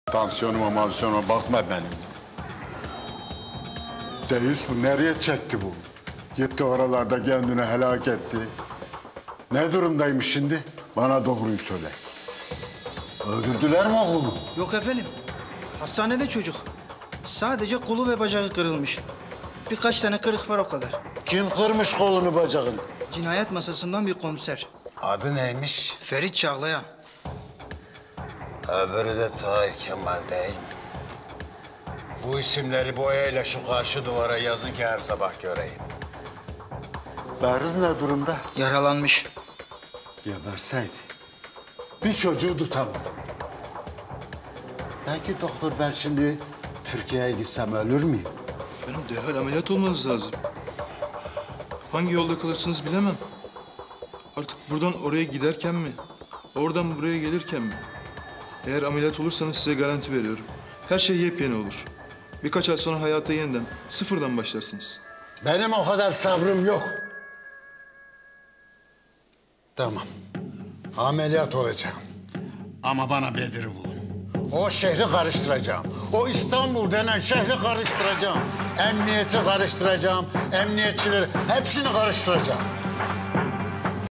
Tansiyonuma bakma benim. Deyiz bu nereye çekti bu? Gitti oralarda kendini helak etti. Ne durumdaymış şimdi? Bana doğruyu söyle. Öldürdüler mi oğlumu? Yok efendim. Hastanede çocuk. Sadece kolu ve bacağı kırılmış. Birkaç tane kırık var o kadar. Kim kırmış kolunu bacağını? Cinayet masasından bir komiser. Adı neymiş? Ferit Çağlayan. Öbürü de Tahir Kemal değil mi? Bu isimleri boyayla şu karşı duvara yazın ki her sabah göreyim. Bariz ne durumda? Yaralanmış. Geberseydi. Bir çocuğu tutamadım. Belki doktor ben şimdi Türkiye'ye gitsem ölür müyüm? Efendim derhal ameliyat olmanız lazım. Hangi yolda kalırsınız bilemem. Artık buradan oraya giderken mi? Oradan buraya gelirken mi? Eğer ameliyat olursanız size garanti veriyorum. Her şey yepyeni olur. Birkaç ay sonra hayata yeniden, sıfırdan başlarsınız. Benim o kadar sabrım yok. Tamam. Ameliyat olacağım. Ama bana Bedir'i bulun. O şehri karıştıracağım. O İstanbul denen şehri karıştıracağım. Emniyeti karıştıracağım. Emniyetçileri hepsini karıştıracağım.